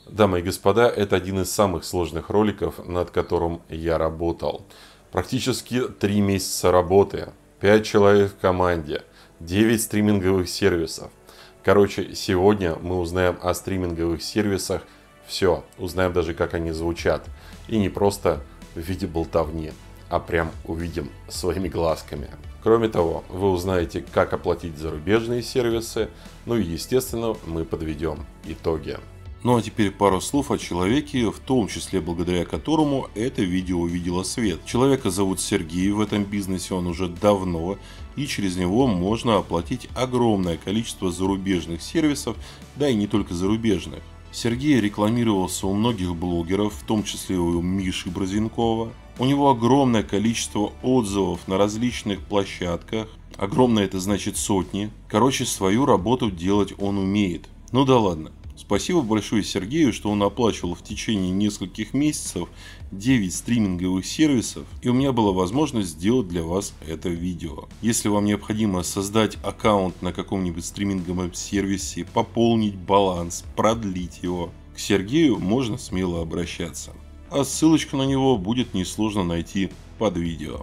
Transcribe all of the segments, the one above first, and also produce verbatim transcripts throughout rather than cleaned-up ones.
Дамы и господа, это один из самых сложных роликов, над которым я работал. Практически три месяца работы, пять человек в команде, девять стриминговых сервисов. Короче, сегодня мы узнаем о стриминговых сервисах все, узнаем даже, как они звучат. И не просто в виде болтовни, а прям увидим своими глазками. Кроме того, вы узнаете, как оплатить зарубежные сервисы, ну и естественно мы подведем итоги. Ну а теперь пару слов о человеке, в том числе благодаря которому это видео увидело свет. Человека зовут Сергей, в этом бизнесе он уже давно, и через него можно оплатить огромное количество зарубежных сервисов, да и не только зарубежных. Сергей рекламировался у многих блогеров, в том числе у Миши Брозенкова. У него огромное количество отзывов на различных площадках. Огромное это значит сотни. Короче, свою работу делать он умеет. Ну да ладно. Спасибо большое Сергею, что он оплачивал в течение нескольких месяцев девять стриминговых сервисов, и у меня была возможность сделать для вас это видео. Если вам необходимо создать аккаунт на каком-нибудь стриминговом сервисе, пополнить баланс, продлить его, к Сергею можно смело обращаться. А ссылочку на него будет несложно найти под видео.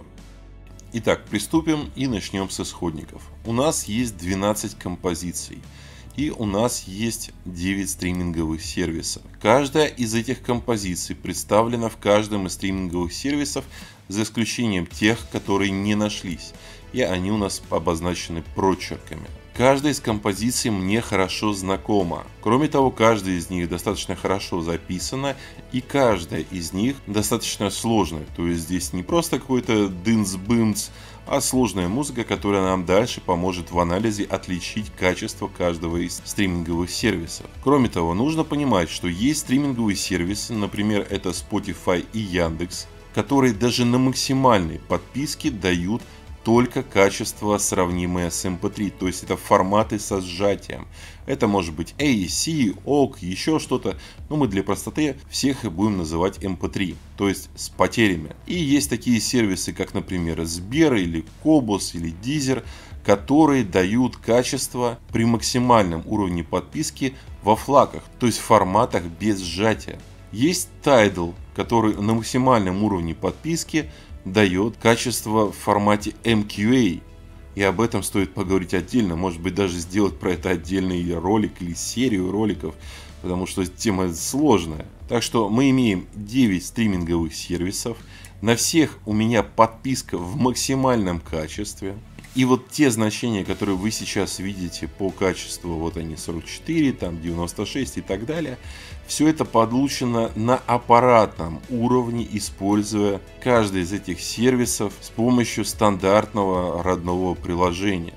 Итак, приступим и начнем с исходников. У нас есть двенадцать композиций. И у нас есть девять стриминговых сервисов. Каждая из этих композиций представлена в каждом из стриминговых сервисов, за исключением тех, которые не нашлись. И они у нас обозначены прочерками. Каждая из композиций мне хорошо знакома. Кроме того, каждая из них достаточно хорошо записана, и каждая из них достаточно сложная. То есть здесь не просто какой-то дынц-бымц, а сложная музыка, которая нам дальше поможет в анализе отличить качество каждого из стриминговых сервисов. Кроме того, нужно понимать, что есть стриминговые сервисы, например, это Spotify и Яндекс, которые даже на максимальной подписке дают только качество, сравнимое с эм пэ три, то есть это форматы со сжатием. Это может быть эй и си, о джи, еще что-то, но мы для простоты всех их будем называть эм пэ три, то есть с потерями. И есть такие сервисы, как, например, Сбер или Кобус или Дизер, которые дают качество при максимальном уровне подписки во флаках, то есть в форматах без сжатия. Есть Tidal, который на максимальном уровне подписки дает качество в формате эм кью эй. И об этом стоит поговорить отдельно, может быть даже сделать про это отдельный ролик или серию роликов, потому что тема сложная. Так что мы имеем девять стриминговых сервисов, на всех у меня подписка в максимальном качестве. И вот те значения, которые вы сейчас видите по качеству, вот они сорок четыре, там девяносто шесть и так далее, все это получено на аппаратном уровне, используя каждый из этих сервисов с помощью стандартного родного приложения.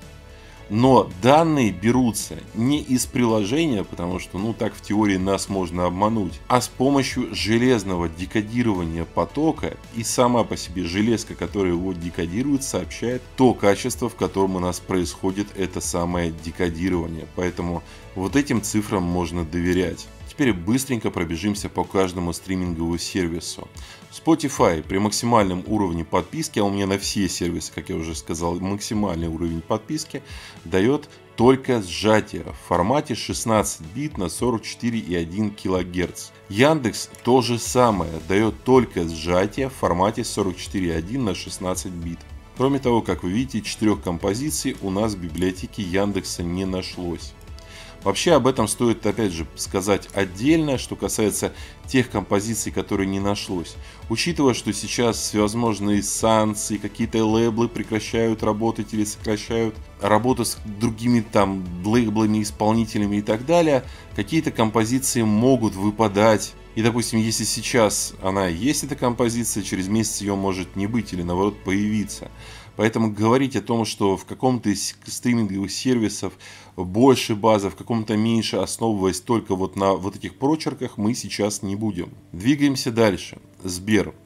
Но данные берутся не из приложения, потому что ну так в теории нас можно обмануть, а с помощью железного декодирования потока, и сама по себе железка, которая его декодирует, сообщает то качество, в котором у нас происходит это самое декодирование. Поэтому вот этим цифрам можно доверять. Теперь быстренько пробежимся по каждому стриминговому сервису. Spotify при максимальном уровне подписки, а у меня на все сервисы, как я уже сказал, максимальный уровень подписки, дает только сжатие в формате шестнадцать бит на сорок четыре и один килогерц. Яндекс то же самое, дает только сжатие в формате сорок четыре и один на шестнадцать бит. Кроме того, как вы видите, четырех композиций у нас в библиотеке Яндекса не нашлось. Вообще об этом стоит опять же сказать отдельно, что касается тех композиций, которые не нашлось. Учитывая, что сейчас всевозможные санкции, какие-то лейблы прекращают работать или сокращают работу с другими там лейблами, исполнителями и так далее, какие-то композиции могут выпадать. И допустим, если сейчас она есть, эта композиция, через месяц ее может не быть или наоборот появиться. Поэтому говорить о том, что в каком-то из стриминговых сервисов больше базы, в каком-то меньше, основываясь только вот на вот этих прочерках, мы сейчас не будем. Двигаемся дальше. Сбер.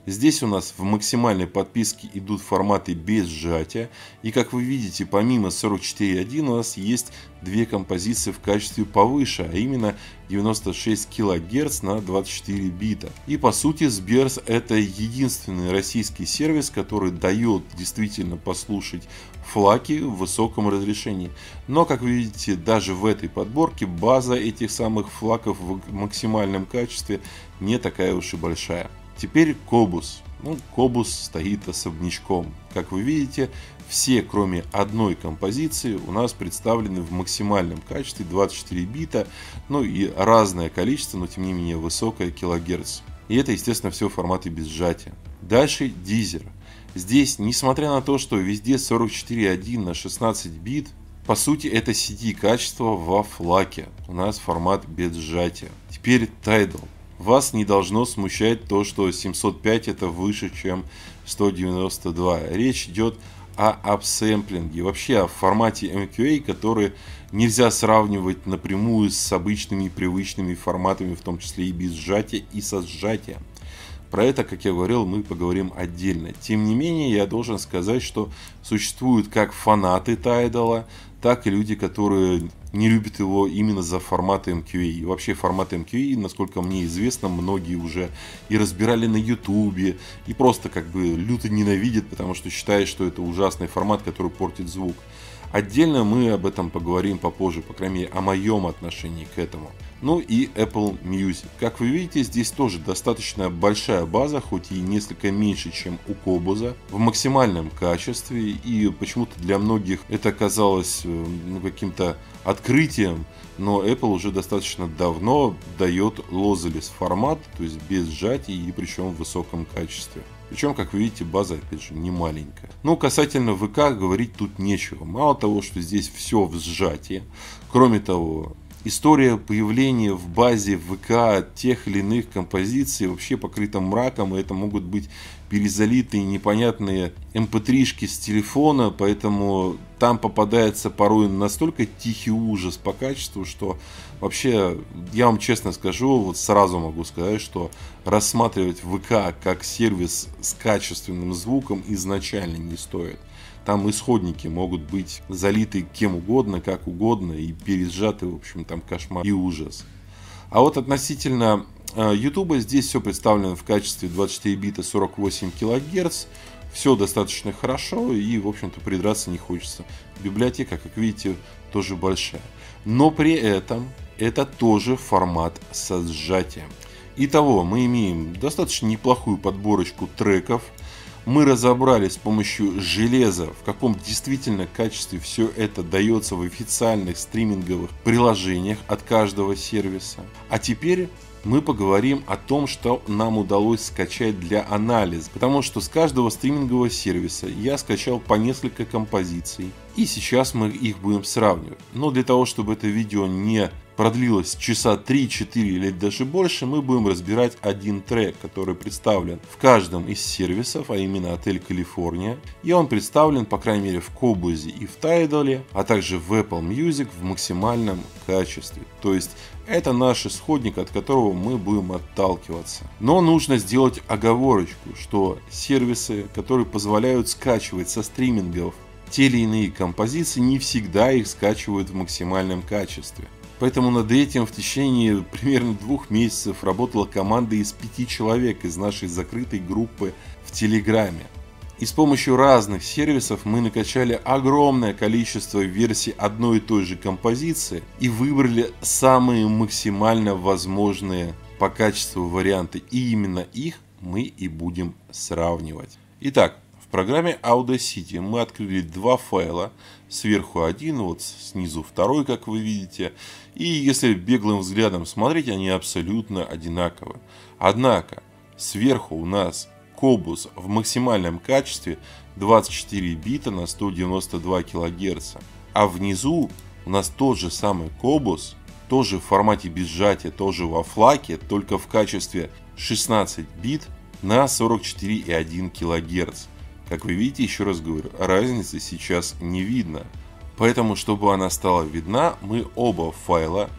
Здесь у нас в максимальной подписке идут форматы без сжатия. И как вы видите, помимо сорок четыре точка один у нас есть две композиции в качестве повыше, а именно девяносто шесть килогерц на двадцать четыре бита. И по сути Sberс — это единственный российский сервис, который дает действительно послушать флаки в высоком разрешении. Но как вы видите, даже в этой подборке база этих самых флаков в максимальном качестве не такая уж и большая. Теперь Qobuz. Ну, Qobuz стоит особнячком. Как вы видите, все, кроме одной композиции, у нас представлены в максимальном качестве двадцать четыре бита, ну и разное количество, но тем не менее высокое килогерц. И это, естественно, все в формате без сжатия. Дальше Deezer. Здесь, несмотря на то, что везде сорок четыре точка один на шестнадцать бит, по сути это си ди качество во флаке. У нас формат без сжатия. Теперь Tidal. Вас не должно смущать то, что семьсот пять это выше, чем сто девяносто два. Речь идет о апсэмплинге, вообще о формате эм кью эй, который нельзя сравнивать напрямую с обычными привычными форматами, в том числе и без сжатия, и со сжатием. Про это, как я говорил, мы поговорим отдельно. Тем не менее, я должен сказать, что существуют как фанаты Tidal, так и люди, которые не любят его именно за формат эм кью эй. И вообще формат эм кью эй, насколько мне известно, многие уже и разбирали на ютубе, и просто как бы люто ненавидят, потому что считают, что это ужасный формат, который портит звук. Отдельно мы об этом поговорим попозже, по крайней мере, о моем отношении к этому. Ну и Apple Music. Как вы видите, здесь тоже достаточно большая база, хоть и несколько меньше, чем у Qobuz, в максимальном качестве. И почему-то для многих это казалось ну, каким-то открытием, но Apple уже достаточно давно дает lossless формат, то есть без сжатий и причем в высоком качестве. Причем, как вы видите, база, опять же, не маленькая. Ну, касательно вэ ка говорить тут нечего. Мало того, что здесь все в сжатии, кроме того, история появления в базе вэ ка тех или иных композиций вообще покрыта мраком, и это могут быть перезалитые непонятные эм пэ три-шки с телефона, поэтому там попадается порой настолько тихий ужас по качеству, что вообще, я вам честно скажу, вот сразу могу сказать, что рассматривать вэ ка как сервис с качественным звуком изначально не стоит. Там исходники могут быть залиты кем угодно, как угодно и пересжаты, в общем, там кошмар и ужас. А вот относительно YouTube здесь все представлено в качестве двадцать четыре бита сорок восемь килогерц. Все достаточно хорошо и, в общем-то, придраться не хочется. Библиотека, как видите, тоже большая. Но при этом это тоже формат со сжатием. Итого, мы имеем достаточно неплохую подборочку треков. Мы разобрали с помощью железа, в каком действительно качестве все это дается в официальных стриминговых приложениях от каждого сервиса. А теперь мы поговорим о том, что нам удалось скачать для анализа. Потому что с каждого стримингового сервиса я скачал по несколько композиций. И сейчас мы их будем сравнивать. Но для того, чтобы это видео не продлилось часа три-четыре или даже больше, мы будем разбирать один трек, который представлен в каждом из сервисов, а именно Отель Калифорния. И он представлен, по крайней мере, в Qobuz и в Tidal, а также в Apple Music в максимальном качестве. То есть это наш исходник, от которого мы будем отталкиваться. Но нужно сделать оговорочку, что сервисы, которые позволяют скачивать со стримингов те или иные композиции, не всегда их скачивают в максимальном качестве. Поэтому над этим в течение примерно двух месяцев работала команда из пяти человек из нашей закрытой группы в Телеграме. И с помощью разных сервисов мы накачали огромное количество версий одной и той же композиции и выбрали самые максимально возможные по качеству варианты. И именно их мы и будем сравнивать. Итак, в программе Audacity мы открыли два файла. Сверху один, вот снизу второй, как вы видите. И если беглым взглядом смотреть, они абсолютно одинаковы. Однако, сверху у нас Qobuz в максимальном качестве двадцать четыре бита на сто девяносто два килогерца. А внизу у нас тот же самый Qobuz, тоже в формате без сжатия, тоже во флаке, только в качестве шестнадцать бит на сорок четыре и один килогерц. Как вы видите, еще раз говорю, разницы сейчас не видно. Поэтому, чтобы она стала видна, мы оба файла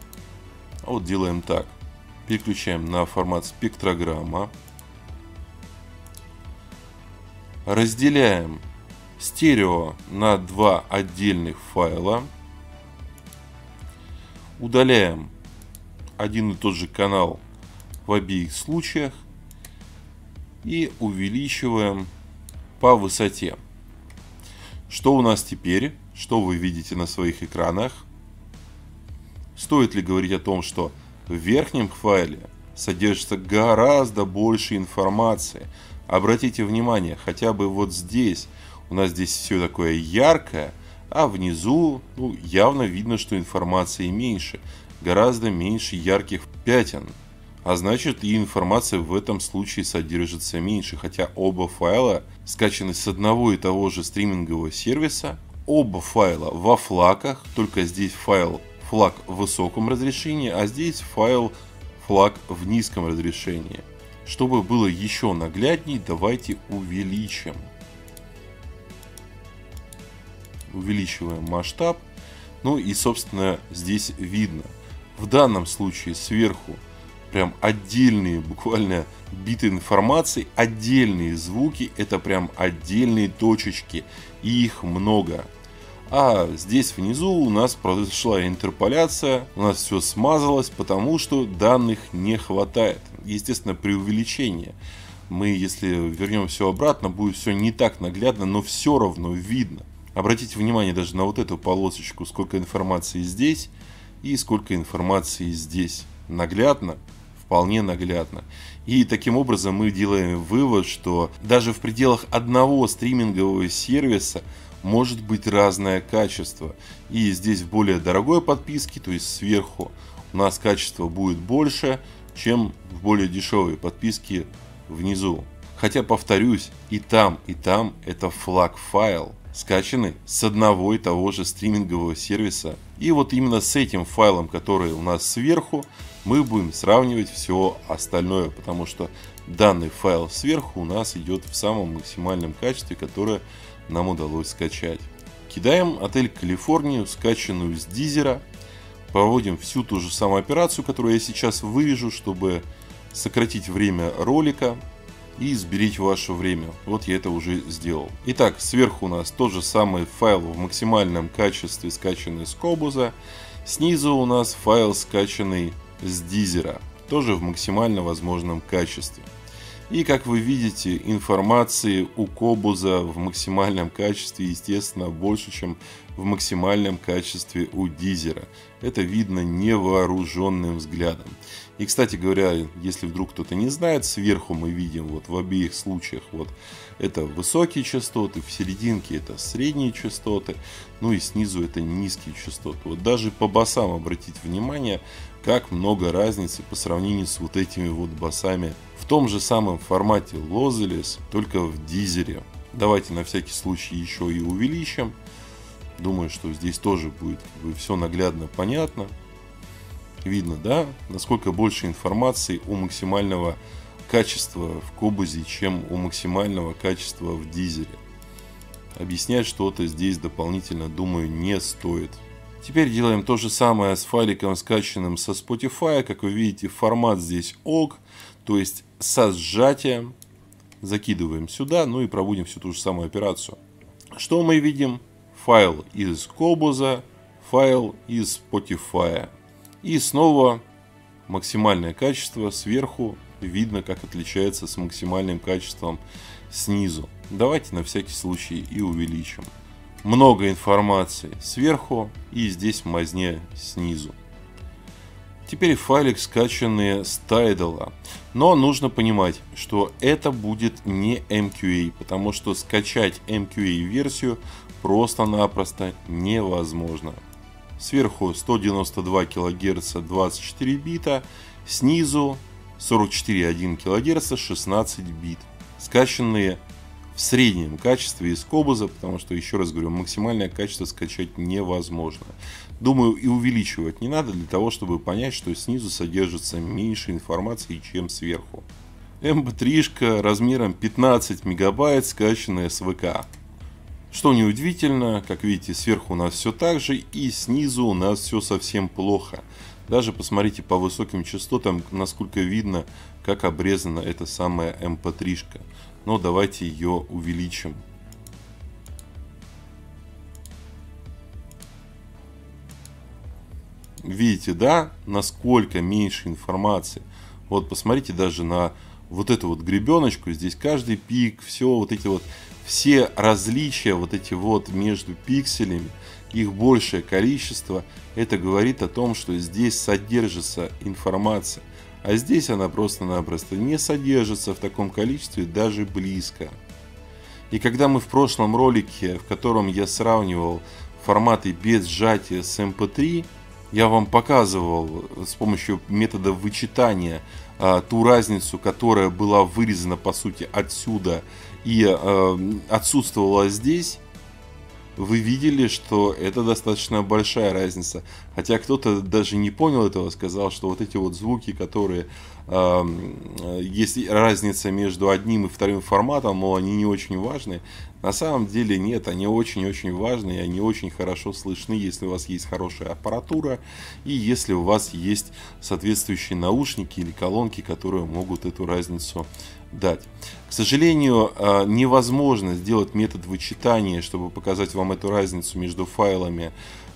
вот делаем так. Переключаем на формат спектрограмма. Разделяем стерео на два отдельных файла. Удаляем один и тот же канал в обеих случаях. И увеличиваем по высоте. Что у нас теперь? Что вы видите на своих экранах? Стоит ли говорить о том, что в верхнем файле содержится гораздо больше информации? Обратите внимание, хотя бы вот здесь. У нас здесь все такое яркое, а внизу ну, явно видно, что информации меньше. Гораздо меньше ярких пятен. А значит, и информация в этом случае содержится меньше. Хотя оба файла скачаны с одного и того же стримингового сервиса. Оба файла во флаках, только здесь файл флаг в высоком разрешении, а здесь файл флаг в низком разрешении. Чтобы было еще наглядней, давайте увеличим. Увеличиваем масштаб. Ну и, собственно, здесь видно. В данном случае сверху прям отдельные буквально биты информации, отдельные звуки. Это прям отдельные точечки. И их много. А здесь внизу у нас произошла интерполяция. У нас все смазалось, потому что данных не хватает. Естественно, при увеличении. Мы, если вернем все обратно, будет все не так наглядно, но все равно видно. Обратите внимание даже на вот эту полосочку, сколько информации здесь и сколько информации здесь. Наглядно, вполне наглядно. И таким образом мы делаем вывод, что даже в пределах одного стримингового сервиса может быть разное качество. И здесь в более дорогой подписке, то есть сверху, у нас качество будет больше, чем в более дешевой подписке внизу. Хотя, повторюсь, и там, и там это флаг файл, скачаны с одного и того же стримингового сервиса. И вот именно с этим файлом, который у нас сверху, мы будем сравнивать все остальное, потому что данный файл сверху у нас идет в самом максимальном качестве, которое нам удалось скачать. Кидаем отель Калифорнию, скачанную с Дизера. Проводим всю ту же самую операцию, которую я сейчас вывяжу, чтобы сократить время ролика и сберечь ваше время. Вот я это уже сделал. Итак, сверху у нас тот же самый файл в максимальном качестве, скачанный с Qobuz. Снизу у нас файл, скачанный с Дизера, тоже в максимально возможном качестве. И как вы видите, информации у Qobuz в максимальном качестве, естественно, больше, чем в максимальном качестве у Дизера. Это видно невооруженным взглядом. И, кстати говоря, если вдруг кто-то не знает, сверху мы видим вот в обеих случаях вот это высокие частоты, в серединке это средние частоты, ну и снизу это низкие частоты. Вот даже по басам обратите внимание, как много разницы по сравнению с вот этими вот басами в том же самом формате Loseless, только в Дизере. Давайте на всякий случай еще и увеличим. Думаю, что здесь тоже будет как бы все наглядно понятно. Видно, да, насколько больше информации у максимального качества в Qobuz, чем у максимального качества в Дизере. Объяснять что-то здесь дополнительно, думаю, не стоит. Теперь делаем то же самое с файликом, скачанным со Spotify. Как вы видите, формат здесь ок, то есть со сжатием. Закидываем сюда, ну и проводим всю ту же самую операцию. Что мы видим? Файл из Qobuz, файл из Spotify. И снова максимальное качество сверху. Видно, как отличается с максимальным качеством снизу. Давайте на всякий случай и увеличим. Много информации сверху и здесь мазня снизу. Теперь файлик, скачанный с Tidal. Но нужно понимать, что это будет не эм кью эй, потому что скачать эм кью эй версию просто-напросто невозможно. Сверху сто девяносто два килогерца двадцать четыре бита, снизу сорок четыре и одна десятая килогерца шестнадцать бит. Скачанные в среднем качестве из Qobuz, потому что, еще раз говорю, максимальное качество скачать невозможно. Думаю, и увеличивать не надо для того, чтобы понять, что снизу содержится меньше информации, чем сверху. эм пэ три размером пятнадцать мегабайт, скачанная с вэ ка. Что неудивительно, как видите, сверху у нас все так же, и снизу у нас все совсем плохо. Даже посмотрите по высоким частотам, насколько видно, как обрезана эта самая эм пэ три-шка. Но давайте ее увеличим. Видите, да, насколько меньше информации. Вот посмотрите даже на вот эту вот гребеночку. Здесь каждый пик, все вот эти вот, все различия вот эти вот между пикселями, их большее количество, это говорит о том, что здесь содержится информация. А здесь она просто-напросто не содержится в таком количестве, даже близко. И когда мы в прошлом ролике, в котором я сравнивал форматы без сжатия с эм пэ три, я вам показывал с помощью метода вычитания а, ту разницу, которая была вырезана по сути отсюда и а, отсутствовала здесь. Вы видели, что это достаточно большая разница. Хотя кто-то даже не понял этого, сказал, что вот эти вот звуки, которые э, есть разница между одним и вторым форматом, мол, они не очень важны. На самом деле нет, они очень-очень важны, и они очень хорошо слышны, если у вас есть хорошая аппаратура и если у вас есть соответствующие наушники или колонки, которые могут эту разницу дать. К сожалению, невозможно сделать метод вычитания, чтобы показать вам эту разницу между файлами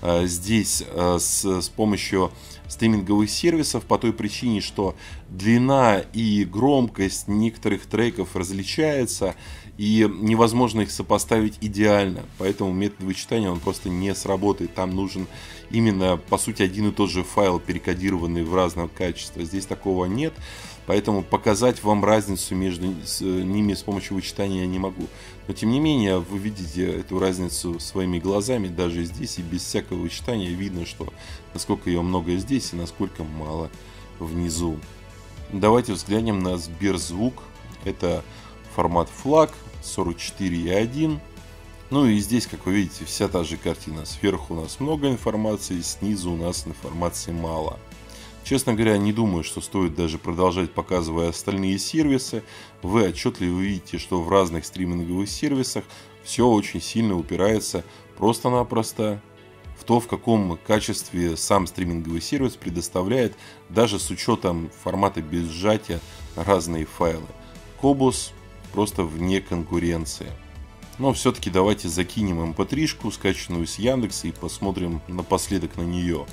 здесь с, с помощью стриминговых сервисов, по той причине, что длина и громкость некоторых треков различается, и невозможно их сопоставить идеально. Поэтому метод вычитания он просто не сработает. Там нужен именно, по сути, один и тот же файл, перекодированный в разном качестве. Здесь такого нет. Поэтому показать вам разницу между ними с помощью вычитания я не могу. Но тем не менее, вы видите эту разницу своими глазами, даже здесь, и без всякого вычитания видно, что насколько ее много здесь и насколько мало внизу. Давайте взглянем на Сберзвук. Это формат флаг сорок четыре и один. Ну и здесь, как вы видите, вся та же картина. Сверху у нас много информации, снизу у нас информации мало. Честно говоря, не думаю, что стоит даже продолжать, показывая остальные сервисы. Вы отчетливо видите, что в разных стриминговых сервисах все очень сильно упирается просто-напросто в то, в каком качестве сам стриминговый сервис предоставляет, даже с учетом формата без сжатия, разные файлы. Qobuz просто вне конкуренции. Но все-таки давайте закинем эм пэ три-шку, скачанную с Яндекса, и посмотрим напоследок на нее.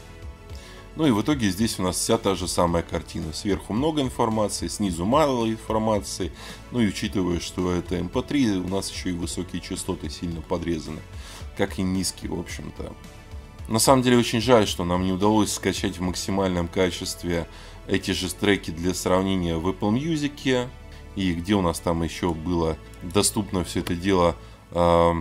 Ну и в итоге здесь у нас вся та же самая картина. Сверху много информации, снизу мало информации. Ну и учитывая, что это эм пэ три, у нас еще и высокие частоты сильно подрезаны. Как и низкие, в общем-то. На самом деле очень жаль, что нам не удалось скачать в максимальном качестве эти же треки для сравнения в Apple Music. И где у нас там еще было доступно все это дело... Э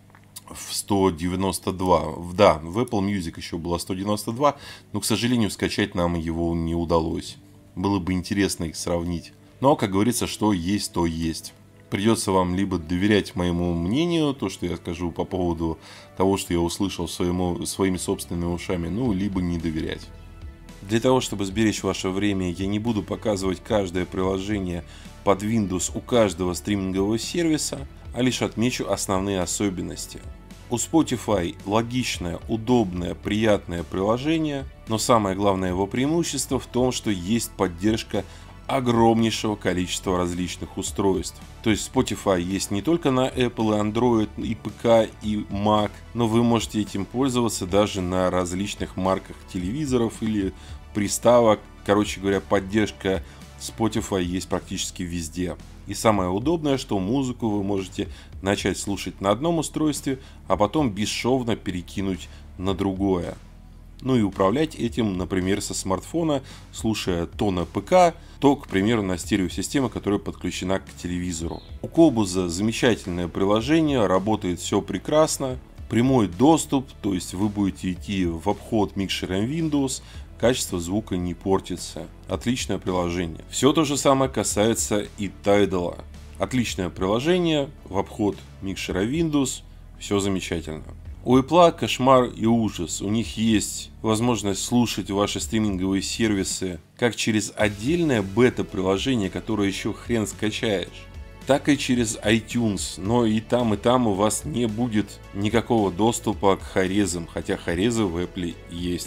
в сто девяносто два. Да, в Apple Music еще было сто девяносто два, но, к сожалению, скачать нам его не удалось. Было бы интересно их сравнить. Но, как говорится, что есть, то есть. Придется вам либо доверять моему мнению, то, что я скажу по поводу того, что я услышал своему, своими собственными ушами, ну, либо не доверять. Для того, чтобы сберечь ваше время, я не буду показывать каждое приложение под Windows у каждого стримингового сервиса, а лишь отмечу основные особенности. У Spotify логичное, удобное, приятное приложение, но самое главное его преимущество в том, что есть поддержка огромнейшего количества различных устройств. То есть Spotify есть не только на Apple, и Android, и пэ ка, и Mac, но вы можете этим пользоваться даже на различных марках телевизоров или приставок. Короче говоря, поддержка Spotify есть практически везде. И самое удобное, что музыку вы можете начать слушать на одном устройстве, а потом бесшовно перекинуть на другое. Ну и управлять этим, например, со смартфона, слушая то на пэ ка, то, к примеру, на стереосистему, которая подключена к телевизору. У Qobuz замечательное приложение, работает все прекрасно. Прямой доступ, то есть вы будете идти в обход микшером Windows, качество звука не портится. Отличное приложение. Все то же самое касается и Tidal. Отличное приложение, в обход микшера Windows, все замечательно. У Apple кошмар и ужас. У них есть возможность слушать ваши стриминговые сервисы как через отдельное бета-приложение, которое еще хрен скачаешь, так и через iTunes. Но и там, и там у вас не будет никакого доступа к хорезам, хотя хорезы в Apple есть.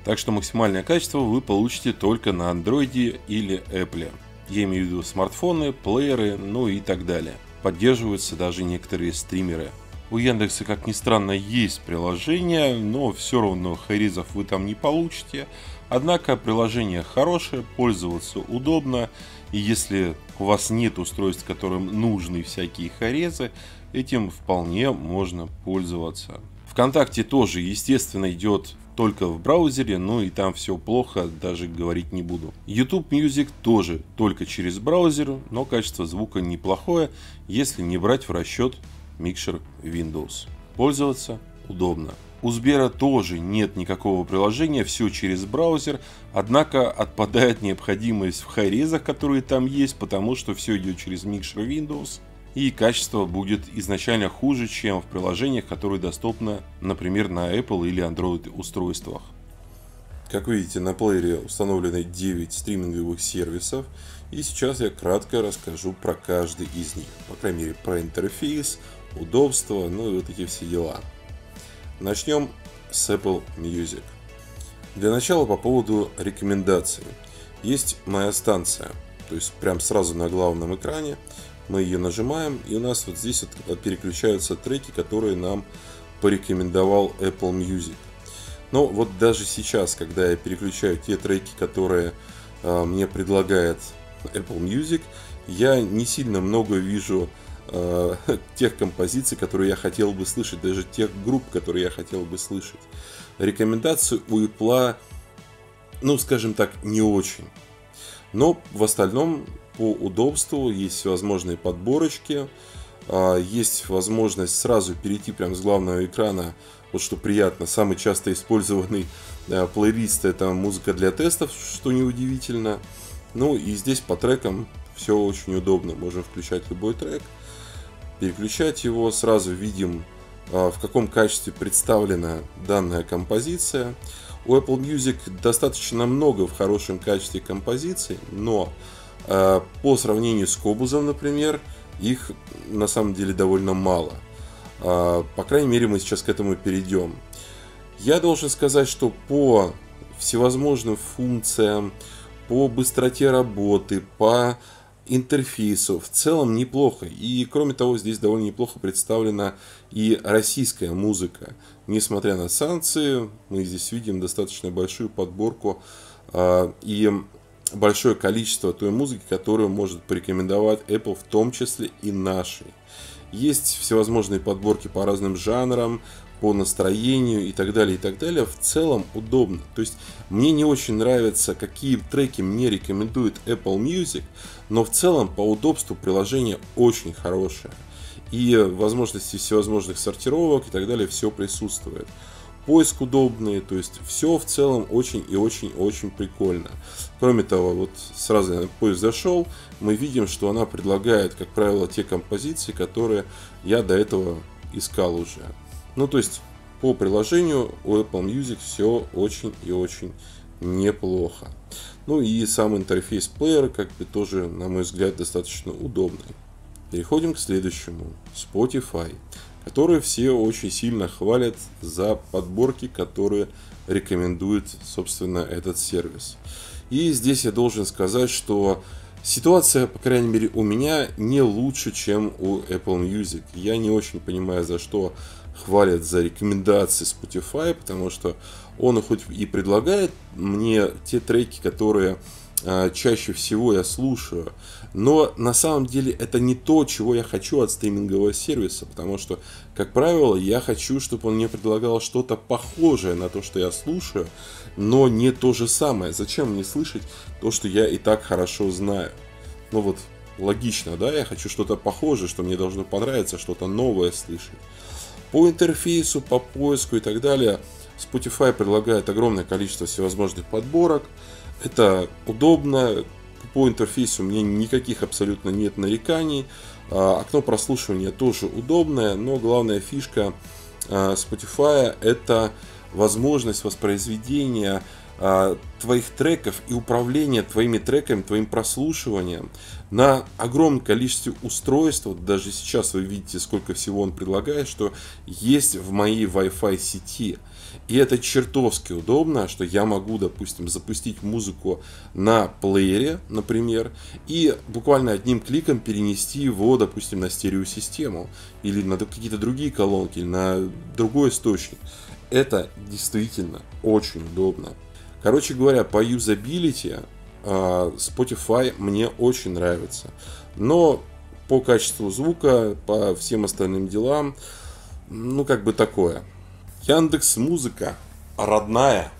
Так что максимальное качество вы получите только на Android или Apple. Я имею в виду смартфоны, плееры, ну и так далее. Поддерживаются даже некоторые стримеры. У Яндекса, как ни странно, есть приложение, но все равно хайрезов вы там не получите. Однако приложение хорошее, пользоваться удобно. И если у вас нет устройств, которым нужны всякие хайрезы, этим вполне можно пользоваться. ВКонтакте тоже, естественно, идет только в браузере, но и там все плохо, даже говорить не буду. YouTube Music тоже только через браузер, но качество звука неплохое, если не брать в расчет микшер Windows. Пользоваться удобно. У Сбера тоже нет никакого приложения, все через браузер, однако отпадает необходимость в хайрезах, которые там есть, потому что все идет через микшер Windows. И качество будет изначально хуже, чем в приложениях, которые доступны, например, на Apple или Android устройствах. Как видите, на плеере установлены девять стриминговых сервисов, и сейчас я кратко расскажу про каждый из них, по крайней мере про интерфейс, удобство, ну и вот эти все дела. Начнем с Apple Music. Для начала по поводу рекомендаций. Есть моя станция, то есть прям сразу на главном экране. Мы ее нажимаем, и у нас вот здесь вот переключаются треки, которые нам порекомендовал Apple Music. Но вот даже сейчас, когда я переключаю те треки, которые э, мне предлагает Apple Music, я не сильно много вижу э, тех композиций, которые я хотел бы слышать, даже тех групп, которые я хотел бы слышать. Рекомендации у Apple, ну скажем так, не очень. Но в остальном по удобству есть всевозможные подборочки, есть возможность сразу перейти прямо с главного экрана, вот что приятно, самый часто использованный плейлист — это музыка для тестов, что неудивительно. Ну и здесь по трекам все очень удобно, можем включать любой трек, переключать его, сразу видим, в каком качестве представлена данная композиция. У Apple Music достаточно много в хорошем качестве композиций, но э, по сравнению с Qobuzом, например, их на самом деле довольно мало. Э, по крайней мере, мы сейчас к этому перейдем. Я должен сказать, что по всевозможным функциям, по быстроте работы, по интерфейсу в целом неплохо. И кроме того, здесь довольно неплохо представлена и российская музыка. Несмотря на санкции, мы здесь видим достаточно большую подборку э, и большое количество той музыки, которую может порекомендовать Apple, в том числе и нашей. Есть всевозможные подборки по разным жанрам, по настроению и так далее, и так далее. В целом удобно. То есть мне не очень нравится, какие треки мне рекомендует Apple Music, но в целом по удобству приложение очень хорошее. И возможности всевозможных сортировок и так далее все присутствует. Поиск удобный, то есть все в целом очень и очень-очень прикольно. Кроме того, вот сразу на поиск зашел, мы видим, что она предлагает, как правило, те композиции, которые я до этого искал уже. Ну, то есть по приложению у Apple Music все очень и очень неплохо. Ну и сам интерфейс плеера, как бы тоже, на мой взгляд, достаточно удобный. Переходим к следующему. Spotify, который все очень сильно хвалят за подборки, которые рекомендует, собственно, этот сервис. И здесь я должен сказать, что ситуация, по крайней мере, у меня не лучше, чем у Apple Music. Я не очень понимаю, за что хвалят за рекомендации Spotify, потому что он хоть и предлагает мне те треки, которые э, чаще всего я слушаю, но на самом деле это не то, чего я хочу от стримингового сервиса, потому что, как правило, я хочу, чтобы он мне предлагал что-то похожее на то, что я слушаю, но не то же самое. Зачем мне слышать то, что я и так хорошо знаю? Ну вот, логично, да, я хочу что-то похожее, что мне должно понравиться, что-то новое слышать. По интерфейсу, по поиску и так далее, Spotify предлагает огромное количество всевозможных подборок. Это удобно. По интерфейсу у меня никаких абсолютно нет нареканий. Окно прослушивания тоже удобное, но главная фишка Spotify — это возможность воспроизведения а, твоих треков и управления твоими треками, твоим прослушиванием на огромном количестве устройств. Вот даже сейчас вы видите, сколько всего он предлагает, что есть в моей Wi-Fi сети. И это чертовски удобно, что я могу, допустим, запустить музыку на плеере, например, и буквально одним кликом перенести его, допустим, на стереосистему или на какие-то другие колонки, или на другой источник. Это действительно очень удобно. Короче говоря, по юзабилити Spotify мне очень нравится. Но по качеству звука, по всем остальным делам, ну как бы такое. Яндекс.Музыка родная.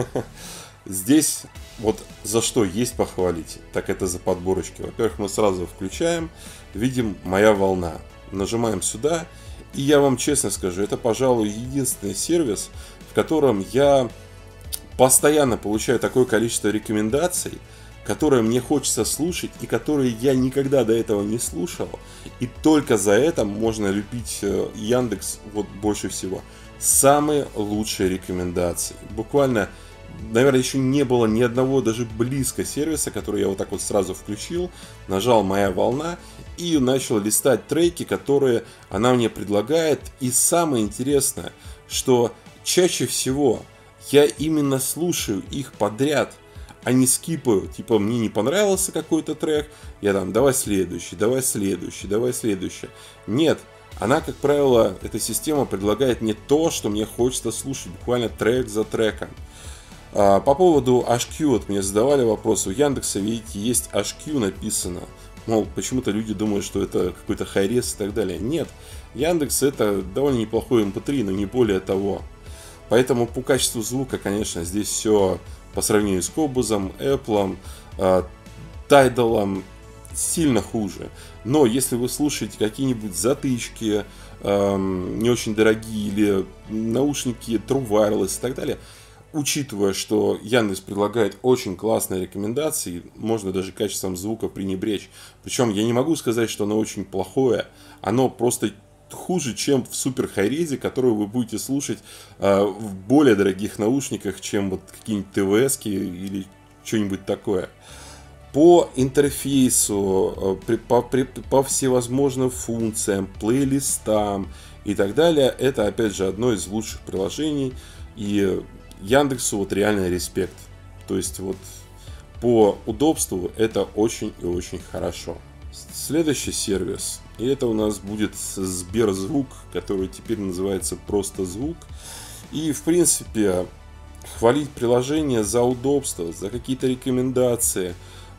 Здесь вот за что есть похвалить, так это за подборочки. Во-первых, мы сразу включаем, видим «Моя волна». Нажимаем сюда, и я вам честно скажу, это, пожалуй, единственный сервис, в котором я постоянно получаю такое количество рекомендаций, которые мне хочется слушать и которые я никогда до этого не слушал. И только за это можно любить Яндекс вот больше всего. Самые лучшие рекомендации. Буквально, наверное, еще не было ни одного даже близко сервиса, который я вот так вот сразу включил, нажал «Моя волна» и начал листать треки, которые она мне предлагает. И самое интересное, что чаще всего я именно слушаю их подряд, а не скипаю. Типа, мне не понравился какой-то трек, я там, давай следующий, давай следующий, давай следующий. Нет, она, как правило, эта система предлагает мне то, что мне хочется слушать, буквально трек за треком. А, по поводу эйч кью, вот мне задавали вопрос, у Яндекса, видите, есть эйч кью написано. Мол, почему-то люди думают, что это какой-то хайрес и так далее. Нет, Яндекс это довольно неплохой эм пэ три, но не более того. Поэтому по качеству звука, конечно, здесь все по сравнению с Qobuz, Apple, Tidal сильно хуже. Но если вы слушаете какие-нибудь затычки, не очень дорогие, или наушники True Wireless и так далее, учитывая, что Яндекс предлагает очень классные рекомендации, можно даже качеством звука пренебречь. Причем я не могу сказать, что оно очень плохое, оно просто хуже, чем в супер хайрезе, которую вы будете слушать э, в более дорогих наушниках, чем вот какие-нибудь тэ вэ эски или что-нибудь такое. По интерфейсу, э, при, по, при, по всевозможным функциям, плейлистам и так далее, это опять же одно из лучших приложений. И Яндексу вот реально респект. То есть вот по удобству это очень и очень хорошо. Следующий сервис, и это у нас будет Сберзвук, который теперь называется просто Звук. И в принципе хвалить приложение за удобство, за какие-то рекомендации,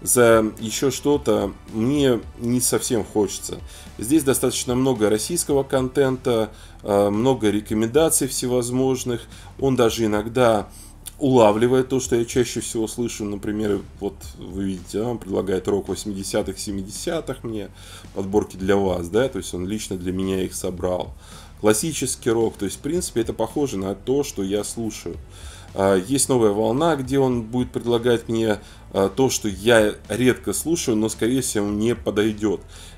за еще что-то мне не совсем хочется. Здесь достаточно много российского контента, много рекомендаций всевозможных. Он даже иногда улавливает то, что я чаще всего слышу. Например, вот вы видите, он предлагает рок восьмидесятых, семидесятых мне, подборки для вас, да, то есть он лично для меня их собрал. Классический рок, то есть в принципе это похоже на то, что я слушаю. Есть новая волна, где он будет предлагать мне то, что я редко слушаю, но скорее всего не подойдет.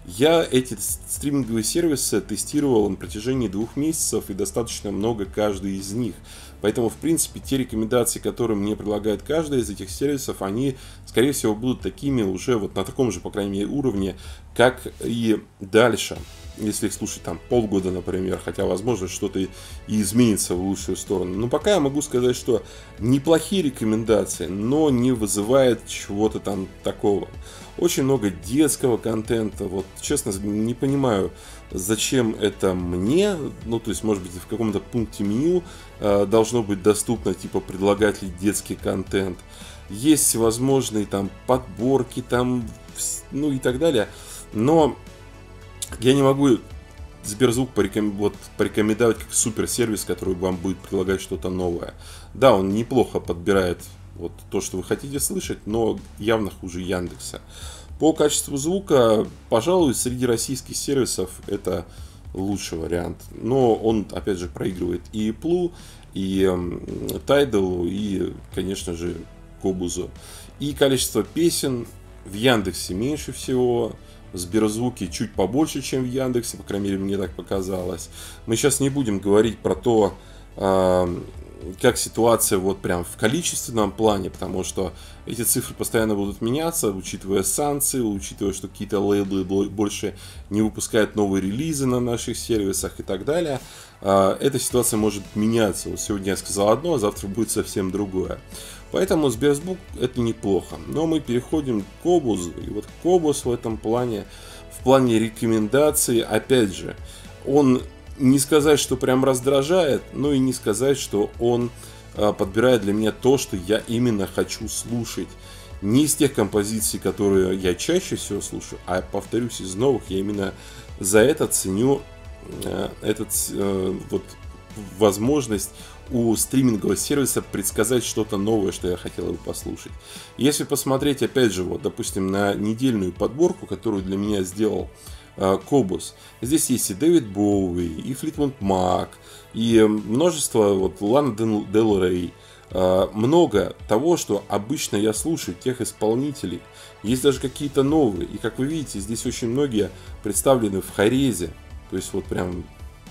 Я эти стриминговые сервисы тестировал на протяжении двух месяцев и достаточно много каждый из них. Поэтому, в принципе, те рекомендации, которые мне предлагает каждый из этих сервисов, они, скорее всего, будут такими уже вот на таком же, по крайней мере, уровне, как и дальше. Если их слушать там полгода, например, хотя, возможно, что-то и изменится в лучшую сторону. Но пока я могу сказать, что неплохие рекомендации, но не вызывает чего-то там такого. Очень много детского контента. Вот, честно, не понимаю, зачем это мне. Ну, то есть, может быть, в каком-то пункте меню э, должно быть доступно, типа, предлагать ли детский контент. Есть всевозможные там подборки, там, ну и так далее. Но я не могу Сберзвук пореком... вот, порекомендовать как суперсервис, который вам будет предлагать что-то новое. Да, он неплохо подбирает вот то, что вы хотите слышать, но явно хуже Яндекса. По качеству звука, пожалуй, среди российских сервисов это лучший вариант. Но он, опять же, проигрывает и Apple, и Tidal, и, конечно же, Qobuz. И количество песен в Яндексе меньше всего. В Сберзвуке чуть побольше, чем в Яндексе, по крайней мере, мне так показалось. Мы сейчас не будем говорить про то, как ситуация вот прям в количественном плане, потому что эти цифры постоянно будут меняться, учитывая санкции, учитывая, что какие-то лейблы больше не выпускают новые релизы на наших сервисах и так далее. Эта ситуация может меняться. Вот сегодня я сказал одно, а завтра будет совсем другое. Поэтому Сберзвук это неплохо. Но мы переходим к Qobuz. И вот Qobuz в этом плане, в плане рекомендаций, опять же, он не сказать, что прям раздражает, но и не сказать, что он подбирает для меня то, что я именно хочу слушать. Не из тех композиций, которые я чаще всего слушаю, а, повторюсь, из новых. Я именно за это ценю этот, вот, возможность у стримингового сервиса предсказать что-то новое, что я хотел бы послушать. Если посмотреть, опять же, вот, допустим, на недельную подборку, которую для меня сделал uh, Qobuz, здесь есть и Дэвид Боуи, и Флитвуд Мак, и множество, вот, Лана Дель Рей, uh, много того, что обычно я слушаю, тех исполнителей. Есть даже какие-то новые, и, как вы видите, здесь очень многие представлены в хайрезе, то есть вот прям...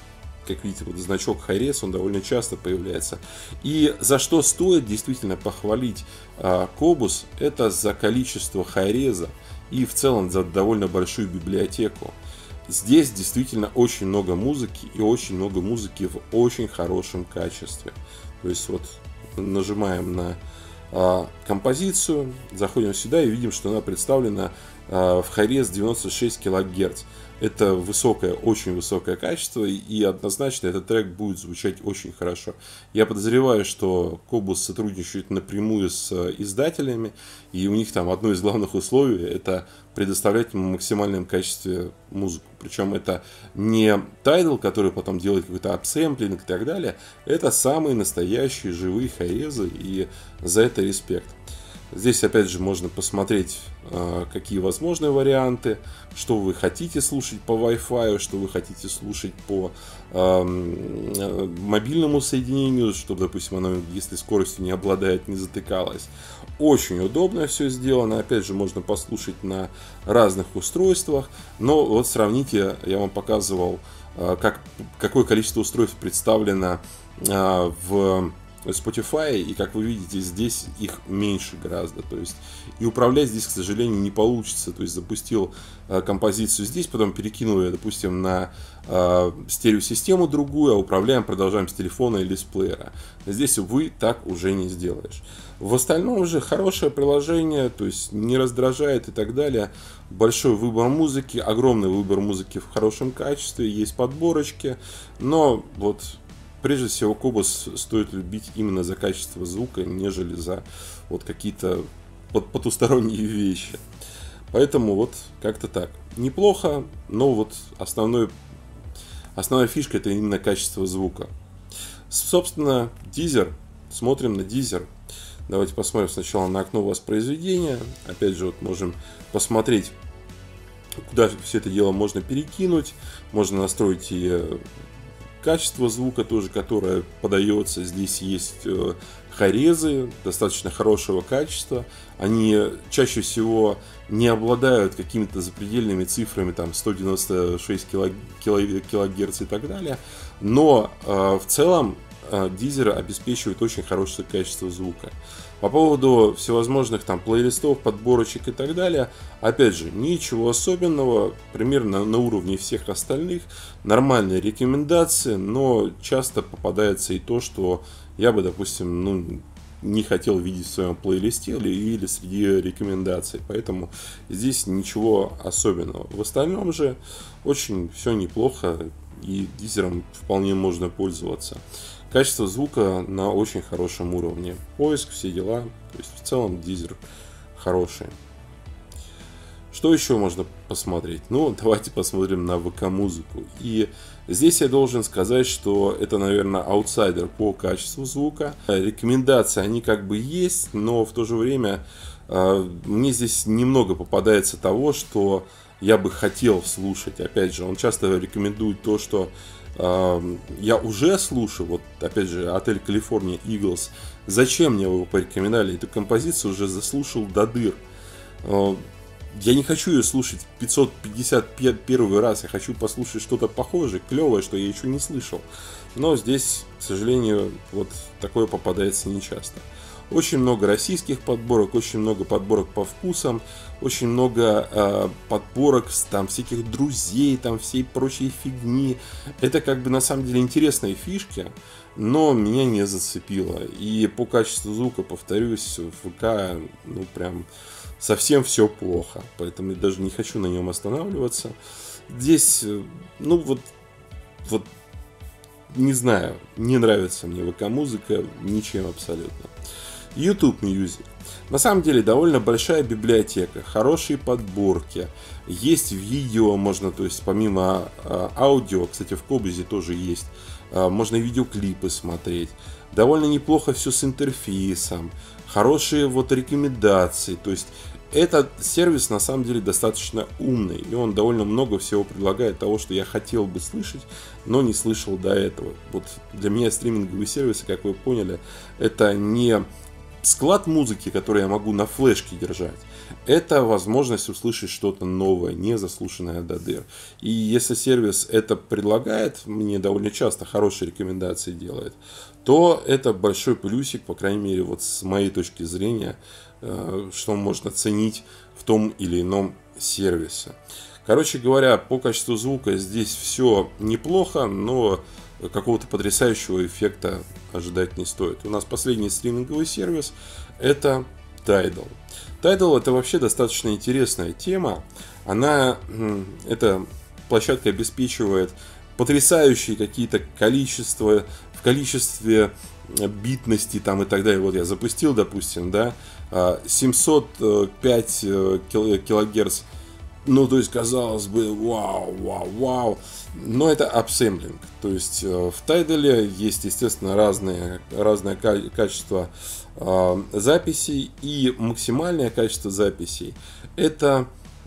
Как видите, вот значок Hi-Rez, он довольно часто появляется. И за что стоит действительно похвалить а, Qobuz, это за количество Hi-Rez и в целом за довольно большую библиотеку. Здесь действительно очень много музыки и очень много музыки в очень хорошем качестве. То есть вот нажимаем на а, композицию, заходим сюда и видим, что она представлена а, в Hi-Rez девяносто шесть килогерц. Это высокое, очень высокое качество, и однозначно этот трек будет звучать очень хорошо. Я подозреваю, что Qobuz сотрудничает напрямую с издателями, и у них там одно из главных условий – это предоставлять им в максимальном качестве музыку. Причем это не Tidal, который потом делает какой-то апсэмплинг и так далее, это самые настоящие живые Hi-Rez, и за это респект. Здесь опять же можно посмотреть, какие возможные варианты, что вы хотите слушать по Wi-Fi, что вы хотите слушать по э, мобильному соединению, чтобы, допустим, оно, если скоростью не обладает, не затыкалось. Очень удобно все сделано. Опять же, можно послушать на разных устройствах. Но вот сравните, я вам показывал, как, какое количество устройств представлено в Spotify, и как вы видите, здесь их меньше гораздо, то есть и управлять здесь, к сожалению, не получится. То есть запустил э, композицию здесь, потом перекинул ее, допустим, на э, стереосистему другую, а управляем, продолжаем с телефона или с плеера. Здесь, увы, так уже не сделаешь. В остальном же хорошее приложение, то есть не раздражает и так далее. Большой выбор музыки, огромный выбор музыки в хорошем качестве, есть подборочки, но вот прежде всего, Qobuz стоит любить именно за качество звука, нежели за вот какие-то потусторонние вещи. Поэтому вот как-то так. Неплохо, но вот основной, основная фишка — это именно качество звука. Собственно, Deezer. Смотрим на Deezer. Давайте посмотрим сначала на окно воспроизведения. Опять же, вот можем посмотреть, куда все это дело можно перекинуть. Можно настроить и качество звука тоже, которое подается. Здесь есть Hi-Rez достаточно хорошего качества. Они чаще всего не обладают какими-то запредельными цифрами, там сто девяносто шесть килогерц и так далее. Но э, в целом э, Deezer обеспечивает очень хорошее качество звука. По поводу всевозможных там плейлистов, подборочек и так далее, опять же, ничего особенного, примерно на уровне всех остальных, нормальные рекомендации, но часто попадается и то, что я бы, допустим, ну, не хотел видеть в своем плейлисте или, или среди рекомендаций, поэтому здесь ничего особенного. В остальном же очень все неплохо, и Deezer'ом вполне можно пользоваться. Качество звука на очень хорошем уровне. Поиск, все дела. То есть в целом Deezer хороший. Что еще можно посмотреть? Ну, давайте посмотрим на ВК-музыку. И здесь я должен сказать, что это, наверное, аутсайдер по качеству звука. Рекомендации, они как бы есть, но в то же время э, мне здесь немного попадается того, что я бы хотел слушать. Опять же, он часто рекомендует то, что э, я уже слушаю. Вот, опять же, отель California Eagles. Зачем мне его порекомендовали? Эту композицию уже заслушал до дыр. Э, я не хочу ее слушать пятьсот пятьдесят первый раз, я хочу послушать что-то похожее, клевое, что я еще не слышал. Но здесь, к сожалению, вот такое попадается нечасто. Очень много российских подборок, очень много подборок по вкусам, очень много э, подборок там всяких друзей, там всей прочей фигни. Это как бы на самом деле интересные фишки, но меня не зацепило. И по качеству звука, повторюсь, в ВК, ну прям совсем все плохо. Поэтому я даже не хочу на нем останавливаться. Здесь, ну вот, вот не знаю, не нравится мне ВК-музыка ничем абсолютно. YouTube Music. На самом деле довольно большая библиотека, хорошие подборки, есть видео, можно, то есть помимо а, аудио, кстати, в Кобузе тоже есть, а, можно видеоклипы смотреть. Довольно неплохо все с интерфейсом, хорошие вот рекомендации, то есть этот сервис на самом деле достаточно умный, и он довольно много всего предлагает того, что я хотел бы слышать, но не слышал до этого. Вот для меня стриминговые сервисы, как вы поняли, это не склад музыки, который я могу на флешке держать, это возможность услышать что-то новое, не заслушанное до дыр. И если сервис это предлагает, мне довольно часто хорошие рекомендации делает, то это большой плюсик, по крайней мере, вот с моей точки зрения, что можно ценить в том или ином сервисе. Короче говоря, по качеству звука здесь все неплохо, но какого-то потрясающего эффекта ожидать не стоит. У нас последний стриминговый сервис — это Tidal. Tidal — это вообще достаточно интересная тема. Она, эта площадка обеспечивает потрясающие какие-то количества, в количестве битности там и так далее. Вот я запустил, допустим, да, семьсот пять килогерц. Ну, то есть, казалось бы, вау, вау, вау. Но это апсэмблинг. То есть, в Tidal есть, естественно, разные, разное качество э, записей. И максимальное качество записей — это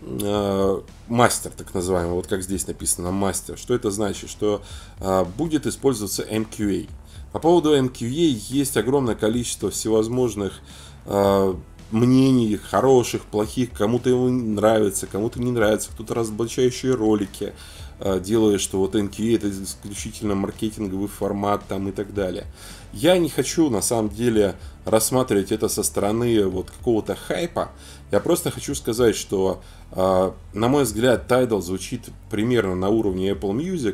э, мастер, так называемый. Вот как здесь написано, мастер. Что это значит? Что э, будет использоваться эм кью эй. По поводу эм кью эй есть огромное количество всевозможных э, мнений, хороших, плохих, кому-то ему нравится, кому-то не нравится, кто-то разоблачающие ролики, делая, что вот эм кью эй это исключительно маркетинговый формат там и так далее. Я не хочу на самом деле рассматривать это со стороны вот какого-то хайпа. Я просто хочу сказать, что на мой взгляд Tidal звучит примерно на уровне Apple Music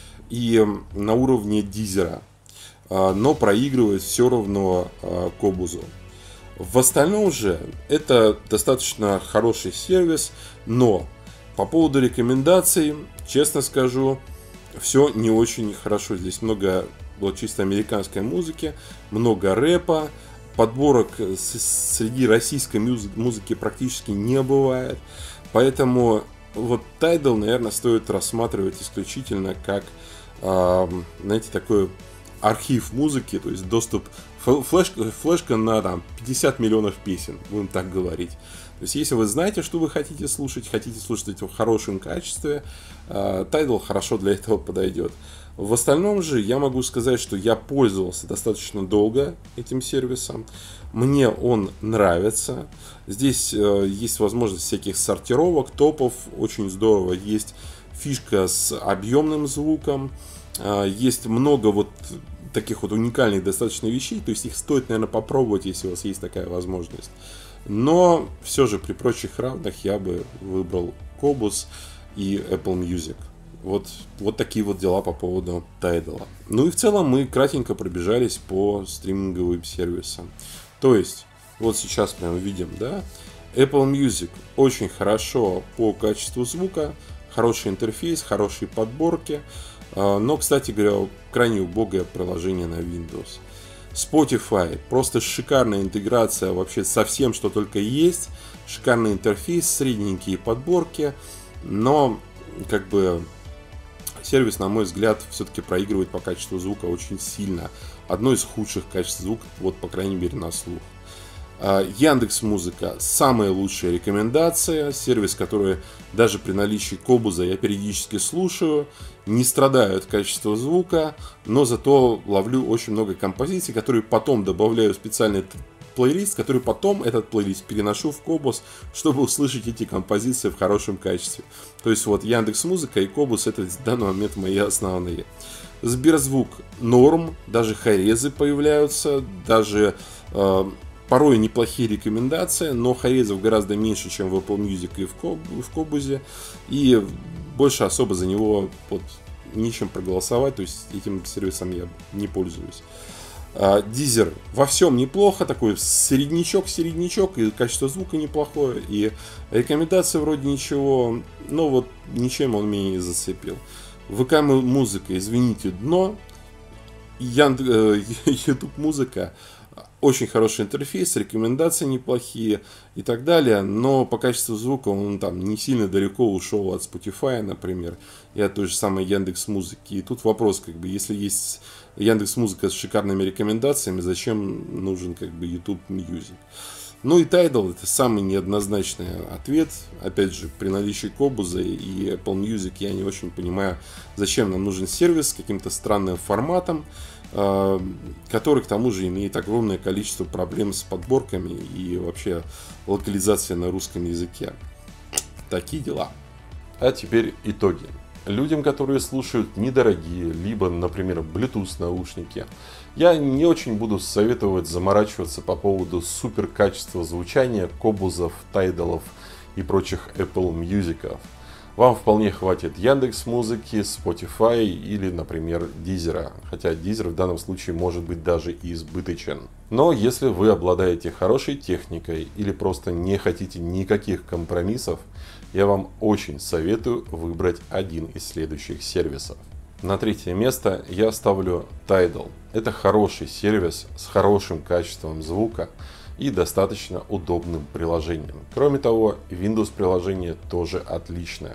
и на уровне Deezer, но проигрывает все равно Кобузу. В остальном же это достаточно хороший сервис, но по поводу рекомендаций, честно скажу, все не очень хорошо. Здесь много вот чисто американской музыки, много рэпа, подборок среди российской музыки практически не бывает. Поэтому вот Tidal, наверное, стоит рассматривать исключительно как, знаете, такой архив музыки, то есть доступ, флешка, флешка на там, пятьдесят миллионов песен, будем так говорить. То есть, если вы знаете, что вы хотите слушать, хотите слушать это в хорошем качестве, Tidal хорошо для этого подойдет. В остальном же я могу сказать, что я пользовался достаточно долго этим сервисом. Мне он нравится. Здесь есть возможность всяких сортировок, топов, очень здорово. Есть фишка с объемным звуком. Есть много вот таких вот уникальных достаточно вещей, то есть их стоит, наверное, попробовать, если у вас есть такая возможность. Но все же при прочих равных я бы выбрал Qobuz и Apple Music. Вот, вот такие вот дела по поводу Tidal. Ну и в целом мы кратенько пробежались по стриминговым сервисам. То есть, вот сейчас прямо видим, да, Apple Music очень хорошо по качеству звука, хороший интерфейс, хорошие подборки. Но, кстати говоря, крайне убогое приложение на Windows. Spotify. Просто шикарная интеграция вообще со всем, что только есть. Шикарный интерфейс, средненькие подборки. Но, как бы, сервис, на мой взгляд, все-таки проигрывает по качеству звука очень сильно. Одно из худших качеств звука, вот, по крайней мере, на слух. Яндекс.Музыка — самая лучшая рекомендация, сервис, который даже при наличии Qobuzа я периодически слушаю, не страдаю от качества звука, но зато ловлю очень много композиций, которые потом добавляю в специальные плейлист, который потом этот плейлист переношу в Qobuz, чтобы услышать эти композиции в хорошем качестве. То есть вот Яндекс.Музыка и Qobuz — это в данный момент мои основные. Сберзвук норм, даже хорезы появляются, даже э, порой неплохие рекомендации, но хорезов гораздо меньше, чем в Apple Music и в Qobuz, и больше особо за него вот нечем проголосовать, то есть этим сервисом я не пользуюсь. Deezer во всем неплохо, такой среднячок-среднячок, и качество звука неплохое, и рекомендации вроде ничего, но вот ничем он меня не зацепил. ВК музыка, извините, дно. YouTube музыка, очень хороший интерфейс, рекомендации неплохие и так далее, но по качеству звука он там не сильно далеко ушел от Spotify, например, и от той же самой Яндекс.Музыки. И тут вопрос, как бы, если есть Яндекс.Музыка с шикарными рекомендациями, зачем нужен как бы YouTube Music? Ну и Tidal — это самый неоднозначный ответ. Опять же, при наличии Qobuz и Apple Music я не очень понимаю, зачем нам нужен сервис с каким-то странным форматом, который к тому же имеет огромное количество проблем с подборками и вообще локализацией на русском языке. Такие дела. А теперь итоги. Людям, которые слушают недорогие, либо, например, Bluetooth наушники, я не очень буду советовать заморачиваться по поводу супер качества звучания Qobuz'ов, Tidal'ов и прочих Apple Music'ов. Вам вполне хватит Яндекс.Музыки, Spotify или, например, Deezer'а. Хотя Deezer в данном случае может быть даже и избыточен. Но если вы обладаете хорошей техникой или просто не хотите никаких компромиссов, я вам очень советую выбрать один из следующих сервисов. На третье место я ставлю Tidal. Это хороший сервис с хорошим качеством звука и достаточно удобным приложением. Кроме того, Windows приложение тоже отличное.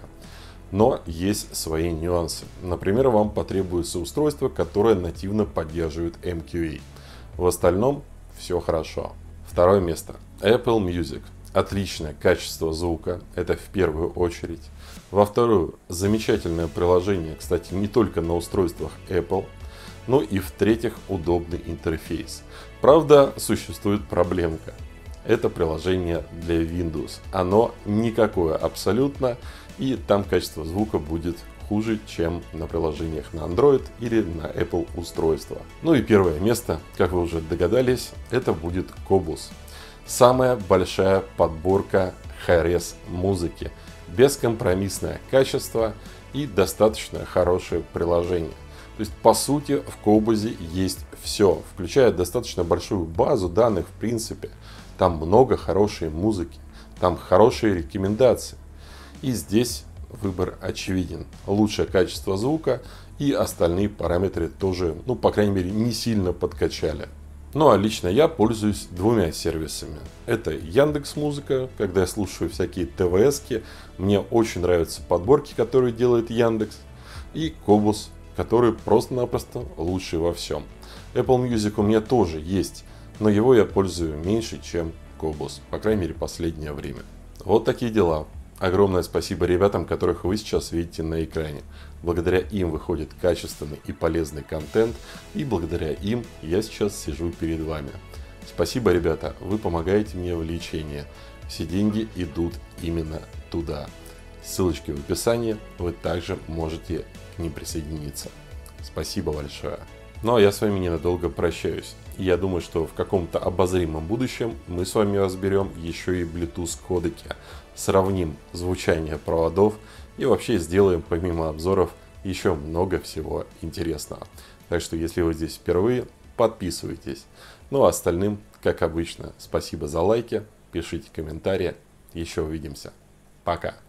Но есть свои нюансы. Например, вам потребуется устройство, которое нативно поддерживает эм кью эй. В остальном все хорошо. Второе место. Apple Music. Отличное качество звука, это в первую очередь. Во вторую, замечательное приложение, кстати, не только на устройствах Apple, но и в-третьих, удобный интерфейс. Правда, существует проблемка. Это приложение для Windows. Оно никакое абсолютно, и там качество звука будет хуже, чем на приложениях на Android или на Apple устройства. Ну и первое место, как вы уже догадались, это будет Qobuz. Самая большая подборка хорез музыки, бескомпромиссное качество и достаточно хорошее приложение. То есть, по сути, в Qobuz есть все, включая достаточно большую базу данных в принципе. Там много хорошей музыки, там хорошие рекомендации. И здесь выбор очевиден. Лучшее качество звука и остальные параметры тоже, ну, по крайней мере, не сильно подкачали. Ну а лично я пользуюсь двумя сервисами. Это Яндекс.Музыка, когда я слушаю всякие тэ вэ эски, мне очень нравятся подборки, которые делает Яндекс, и Qobuz, который просто-напросто лучший во всем. Apple Music у меня тоже есть, но его я пользую меньше, чем Qobuz, по крайней мере последнее время. Вот такие дела. Огромное спасибо ребятам, которых вы сейчас видите на экране. Благодаря им выходит качественный и полезный контент, и благодаря им я сейчас сижу перед вами. Спасибо, ребята, вы помогаете мне в лечении. Все деньги идут именно туда. Ссылочки в описании, вы также можете к ним присоединиться. Спасибо большое. Ну а я с вами ненадолго прощаюсь. Я думаю, что в каком-то обозримом будущем мы с вами разберем еще и Bluetooth кодеки, сравним звучание проводов и вообще сделаем помимо обзоров еще много всего интересного. Так что если вы здесь впервые, подписывайтесь. Ну а остальным, как обычно, спасибо за лайки, пишите комментарии. Еще увидимся. Пока.